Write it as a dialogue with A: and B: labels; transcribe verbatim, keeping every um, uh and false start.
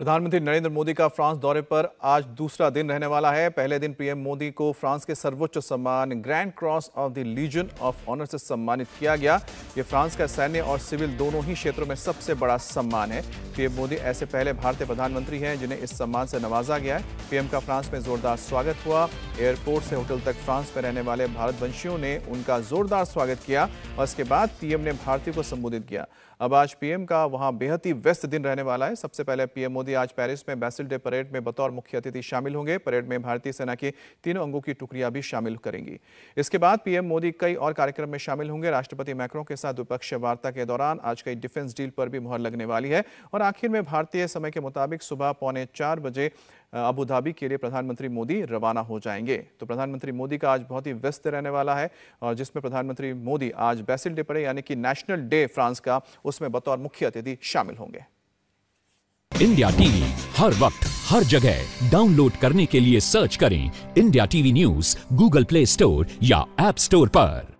A: प्रधानमंत्री नरेंद्र मोदी का फ्रांस दौरे पर आज दूसरा दिन रहने वाला है। पहले दिन पीएम मोदी को फ्रांस के सर्वोच्च सम्मान Grand Cross of the Legion of Honour से सम्मानित किया गया। ये फ्रांस का सैन्य और सिविल दोनों ही क्षेत्रों में सबसे बड़ा सम्मान है। पीएम मोदी ऐसे पहले भारतीय प्रधानमंत्री हैं जिन्हें इस सम्मान से नवाजा गया है। पीएम का फ्रांस में जोरदार स्वागत हुआ। एयरपोर्ट से होटल तक फ्रांस में रहने वाले भारतवंशियों ने उनका जोरदार स्वागत किया और इसके बाद पीएम ने भारतीयों को संबोधित किया। अब आज पीएम का वहां बेहद ही व्यस्त दिन रहने वाला है। सबसे पहले पीएम मोदी आज पेरिस में बैसिल डे परेड में बतौर मुख्य अतिथि शामिल होंगे। परेड में भारतीय सेना की तीनों अंगों की टुकड़ियां भी शामिल करेंगी। इसके बाद पीएम मोदी कई और कार्यक्रम में शामिल होंगे। राष्ट्रपति मैक्रों के साथ द्विपक्षीय वार्ता के दौरान आज कई डिफेंस डील पर भी मुहर लगने वाली है और आखिर में भारतीय समय के मुताबिक सुबह पौने चार बजे अबू धाबी के लिए प्रधानमंत्री मोदी रवाना हो जाएंगे। तो प्रधानमंत्री मोदी का आज बहुत ही व्यस्त रहने वाला है और जिसमें प्रधानमंत्री मोदी आज बैसिल डे परेड यानी कि नेशनल डे फ्रांस का, उसमें बतौर मुख्य अतिथि शामिल होंगे।
B: इंडिया टीवी हर वक्त हर जगह डाउनलोड करने के लिए सर्च करें India TV News Google Play Store या ऐप स्टोर पर।